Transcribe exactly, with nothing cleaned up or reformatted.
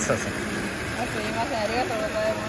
そうそう。 あ、すいません、ありがとうございます。